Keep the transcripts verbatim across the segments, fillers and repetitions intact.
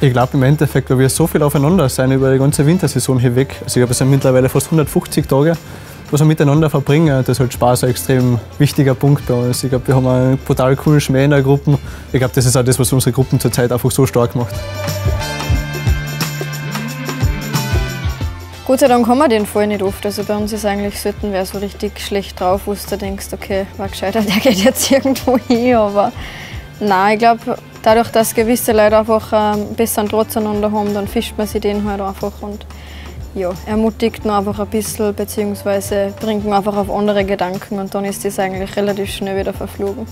Ich glaube im Endeffekt, weil wir so viel aufeinander sind über die ganze Wintersaison hinweg. Also ich glaube, es sind mittlerweile fast hundertfünfzig Tage, was wir miteinander verbringen. Das ist halt Spaß ein extrem wichtiger Punkt bei uns. Ich glaube, wir haben einen brutal coolen Schmäh in der Gruppe. Ich glaube, das ist auch das, was unsere Gruppen zurzeit einfach so stark macht. Gott sei Dank haben wir den Fall nicht oft. Also bei uns ist eigentlich selten wer so richtig schlecht drauf, wo du denkst, okay, war gescheiter, der geht jetzt irgendwo hin. Aber nein, ich glaube, dadurch, dass gewisse Leute einfach einen besseren Draht zueinander haben, dann fischt man sich den halt einfach und ja, ermutigt ihn einfach ein bisschen, beziehungsweise bringt ihn einfach auf andere Gedanken und dann ist das eigentlich relativ schnell wieder verflogen.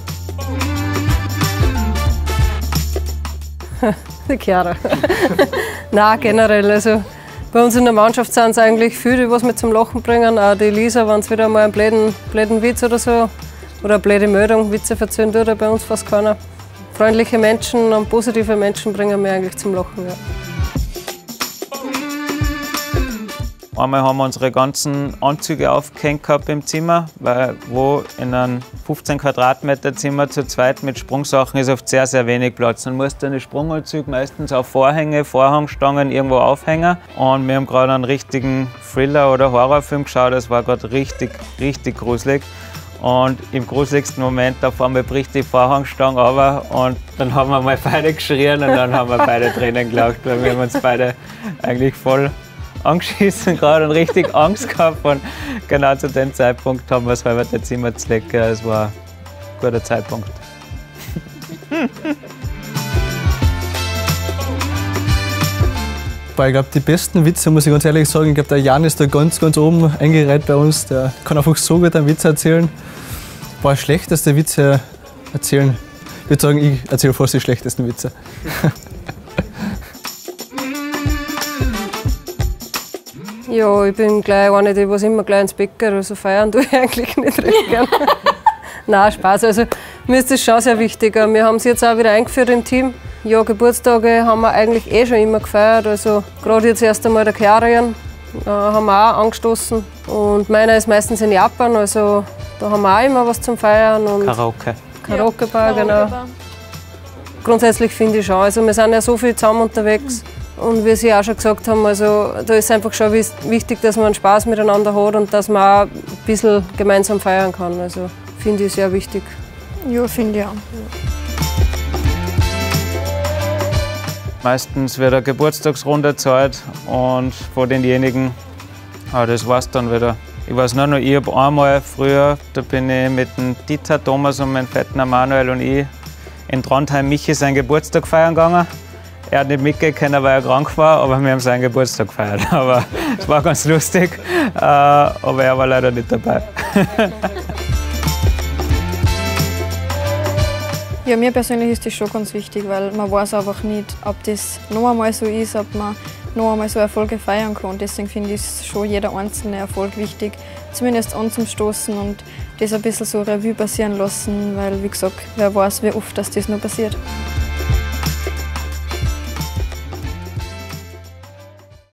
Die Chiara. Nein, generell. Also bei uns in der Mannschaft sind es eigentlich viele, die was mit zum Lachen bringen. Auch die Lisa, wenn es wieder mal einen blöden, blöden Witz oder so oder eine blöde Meldung, Witze verzögern tut, bei uns fast keiner. Freundliche Menschen und positive Menschen bringen mich eigentlich zum Lachen. Ja. Einmal haben wir unsere ganzen Anzüge aufgehängt gehabt im Zimmer, weil wo in einem fünfzehn Quadratmeter Zimmer zu zweit mit Sprungsachen ist oft sehr, sehr wenig Platz. Dann musst du deine Sprunganzüge meistens auf Vorhänge, Vorhangstangen irgendwo aufhängen. Und wir haben gerade einen richtigen Thriller- oder Horrorfilm geschaut, das war gerade richtig, richtig gruselig. Und im gruseligsten Moment auf einmal bricht die Vorhangstange runter und dann haben wir mal beide geschrien und dann haben wir beide Tränen gelacht, weil wir haben uns beide eigentlich voll angeschissen gerade und richtig Angst gehabt. Und genau zu dem Zeitpunkt haben wir es halber das Zimmer zu lecken. Es war ein guter Zeitpunkt. Ich glaube, die besten Witze, muss ich ganz ehrlich sagen, ich glaube, der Jan ist da ganz, ganz oben eingereiht bei uns. Der kann einfach so gut einen Witz erzählen. Boah, schlechteste Witze erzählen. Ich würde sagen, ich erzähle fast die schlechtesten Witze. Ja, ich bin gleich eine, die was immer gleich ins Bett geht. Also feiern tue ich eigentlich nicht recht gern. Nein, Spaß. Also, mir ist das schon sehr wichtig. Wir haben es jetzt auch wieder eingeführt im Team. Ja, Geburtstage haben wir eigentlich eh schon immer gefeiert. Also, gerade jetzt erst einmal der Chiarian äh, haben wir auch angestoßen. Und meiner ist meistens in Japan, also da haben wir auch immer was zum Feiern. Und Karaoke. Karaoke-Bar, ja, genau. Grundsätzlich finde ich schon. Also, wir sind ja so viel zusammen unterwegs. Und wie Sie auch schon gesagt haben, also, da ist einfach schon wichtig, dass man einen Spaß miteinander hat und dass man auch ein bisschen gemeinsam feiern kann. Also, finde ich sehr wichtig. Ja, finde ich auch. Meistens wird eine Geburtstagsrunde gezahlt und von denjenigen, aber das war's dann wieder. Ich weiß nur noch, ich habe einmal früher, da bin ich mit dem Dieter, Thomas und meinem Vettner Manuel und ich in Trondheim Michi seinen Geburtstag feiern gegangen. Er hat nicht mitgehen können, weil er krank war, aber wir haben seinen Geburtstag gefeiert. Aber es war ganz lustig, aber er war leider nicht dabei. Ja, mir persönlich ist das schon ganz wichtig, weil man weiß einfach nicht, ob das noch einmal so ist, ob man noch einmal so Erfolge feiern kann. Deswegen finde ich schon jeder einzelne Erfolg wichtig, zumindest anzustoßen und das ein bisschen so Revue passieren lassen, weil, wie gesagt, wer weiß, wie oft das, das noch passiert.